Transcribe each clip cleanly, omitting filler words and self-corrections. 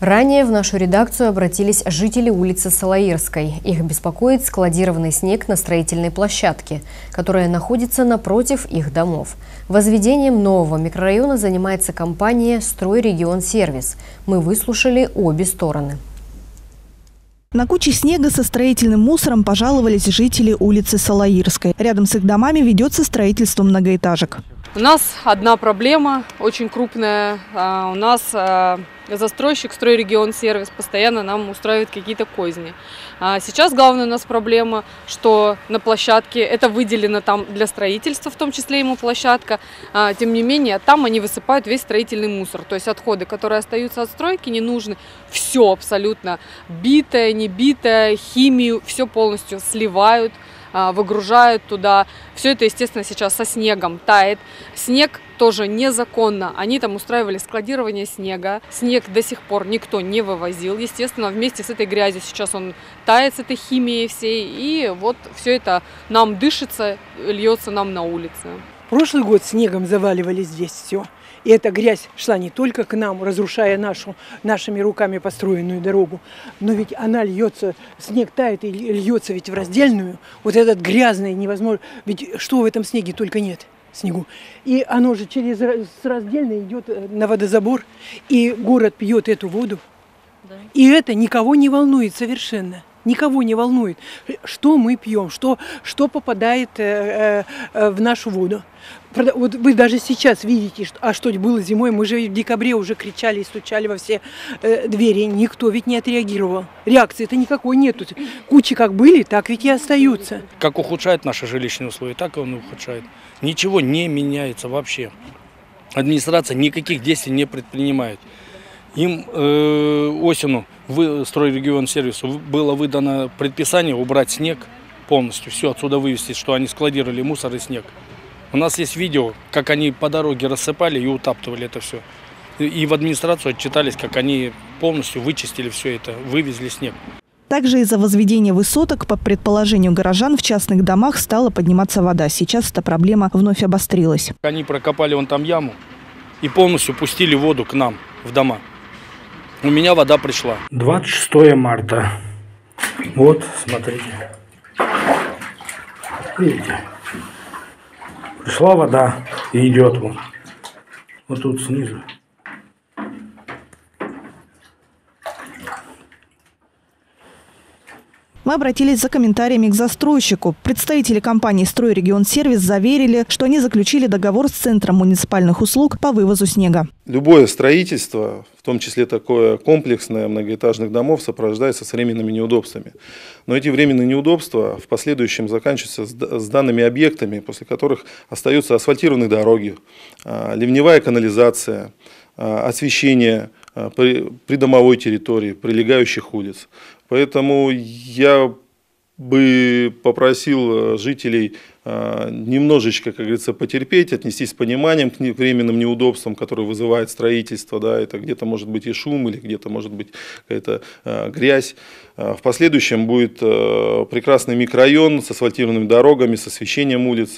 Ранее в нашу редакцию обратились жители улицы Салаирской. Их беспокоит складированный снег на строительной площадке, которая находится напротив их домов. Возведением нового микрорайона занимается компания «Стройрегионсервис». Мы выслушали обе стороны. На куче снега со строительным мусором пожаловались жители улицы Салаирской. Рядом с их домами ведется строительство многоэтажек. У нас одна проблема, очень крупная. У нас застройщик «Стройрегионсервис» постоянно нам устраивает какие-то козни. Сейчас главная у нас проблема, что на площадке, это выделено там для строительства, в том числе ему площадка, тем не менее там они высыпают весь строительный мусор. То есть отходы, которые остаются от стройки, не нужны. Все абсолютно, битое, не битое, химию, все полностью сливают, выгружают туда. Все это, естественно, сейчас со снегом тает. Снег тоже незаконно. Они там устраивали складирование снега. Снег до сих пор никто не вывозил. Естественно, вместе с этой грязью сейчас он тает, с этой химией всей. И вот все это нам дышится, льется нам на улице. Прошлый год снегом заваливали здесь все. И эта грязь шла не только к нам, разрушая нашими руками построенную дорогу, но ведь она льется, снег тает и льется ведь в раздельную. Вот этот грязный невозможно. Ведь что в этом снеге только нет? Снегу. И оно же через раздельный идет на водозабор, и город пьет эту воду. Да. И это никого не волнует совершенно. Никого не волнует, что мы пьем, что попадает в нашу воду. Вот вы даже сейчас видите, что было зимой. Мы же в декабре уже кричали и стучали во все двери. Никто ведь не отреагировал. Реакции-то никакой нету. Кучи как были, так ведь и остаются. Как ухудшает наши жилищные условия, так и он ухудшает. Ничего не меняется вообще. Администрация никаких действий не предпринимает. Им осенью Стройрегионсервису было выдано предписание убрать снег полностью, все отсюда вывести, что они складировали мусор и снег. У нас есть видео, как они по дороге рассыпали и утаптывали это все. И в администрацию отчитались, как они полностью вычистили все это, вывезли снег. Также из-за возведения высоток, по предположению горожан, в частных домах стала подниматься вода. Сейчас эта проблема вновь обострилась. Они прокопали вон там яму и полностью пустили воду к нам в дома. У меня вода пришла. 26 марта. Вот, смотрите. Видите? Пришла вода и идет вон. Вот тут снизу. Мы обратились за комментариями к застройщику. Представители компании «Стройрегионсервис» заверили, что они заключили договор с Центром муниципальных услуг по вывозу снега. Любое строительство, в том числе такое комплексное многоэтажных домов, сопровождается с временными неудобствами. Но эти временные неудобства в последующем заканчиваются с данными объектами, после которых остаются асфальтированные дороги, ливневая канализация, освещение придомовой территории, прилегающих улиц. Поэтому я бы попросил жителей немножечко, как говорится, потерпеть, отнестись с пониманием к временным неудобствам, которые вызывает строительство. Да, это где-то может быть и шум, или где-то может быть какая-то грязь. В последующем будет прекрасный микрорайон с асфальтированными дорогами, с освещением улиц.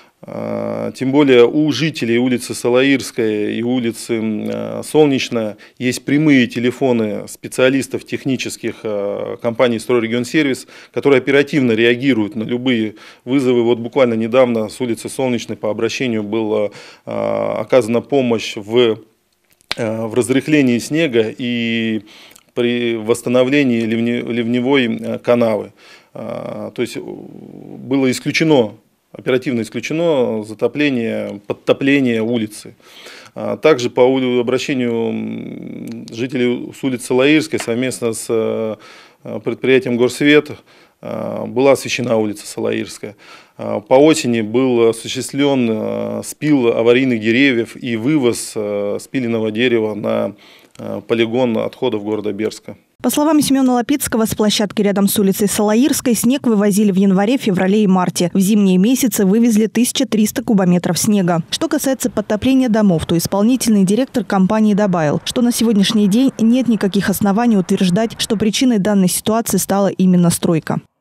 Тем более у жителей улицы Салаирская и улицы Солнечная есть прямые телефоны специалистов технических компаний «Стройрегионсервис», которые оперативно реагируют на любые вызовы. Вот буквально недавно с улицы Солнечной по обращению была оказана помощь в разрыхлении снега и при восстановлении ливневой канавы. То есть было оперативно исключено затопление, подтопление улицы. Также по обращению жителей с улицы Салаирской совместно с предприятием «Горсвет» была освещена улица Салаирская. По осени был осуществлен спил аварийных деревьев и вывоз спиленного дерева на полигон отходов города Бердска. По словам Семена Лапицкого, с площадки рядом с улицей Салаирской снег вывозили в январе, феврале и марте. В зимние месяцы вывезли 1300 кубометров снега. Что касается подтопления домов, то исполнительный директор компании добавил, что на сегодняшний день нет никаких оснований утверждать, что причиной данной ситуации стала именно стройка.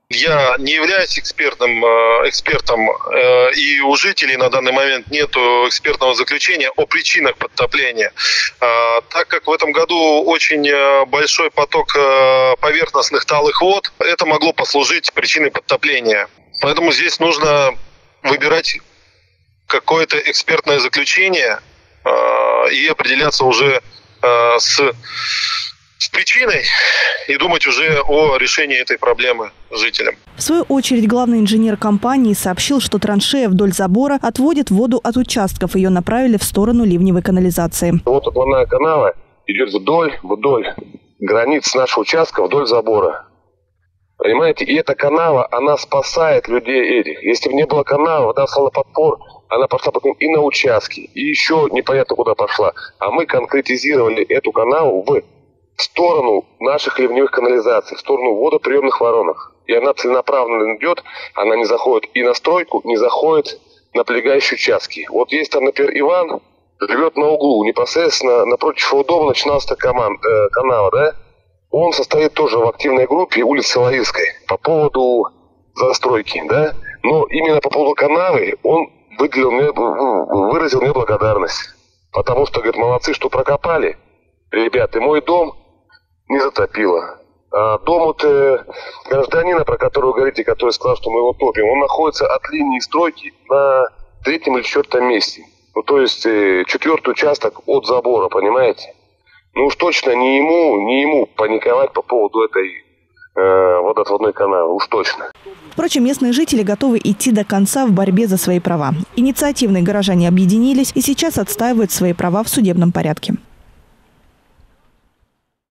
Я не являюсь экспертом, и у жителей на данный момент нет экспертного заключения о причинах подтопления. Так как в этом году очень большой поток поверхностных талых вод, это могло послужить причиной подтопления. Поэтому здесь нужно выбирать какое-то экспертное заключение и определяться уже с причиной и думать уже о решении этой проблемы жителям. В свою очередь, главный инженер компании сообщил, что траншея вдоль забора отводит воду от участков. Ее направили в сторону ливневой канализации. Вот отводная канава идет вдоль границ нашего участка, вдоль забора. Понимаете? И эта канава, она спасает людей этих. Если бы не было канавы, вода стала подпор, она пошла потом и на участки, и еще непонятно куда пошла. А мы конкретизировали эту канаву в сторону наших ливневых канализаций, в сторону водоприемных воронок. И она целенаправленно идет, она не заходит и на стройку, не заходит на прилегающие участки. Вот есть там, например, Иван, живет на углу, непосредственно напротив его дома начинался канава, да? Он состоит тоже в активной группе улицы Салаирской по поводу застройки, да? Но именно по поводу канавы он выразил мне благодарность. Потому что, говорит, молодцы, что прокопали. Ребята, мой дом не затопило. А дом вот гражданина, про которого вы говорите, который сказал, что мы его топим, он находится от линии стройки на 3-м или 4-м месте. Ну, то есть 4-й участок от забора, понимаете? Ну уж точно не ему паниковать по поводу этой водоотводной канавы, уж точно. Впрочем, местные жители готовы идти до конца в борьбе за свои права. Инициативные горожане объединились и сейчас отстаивают свои права в судебном порядке.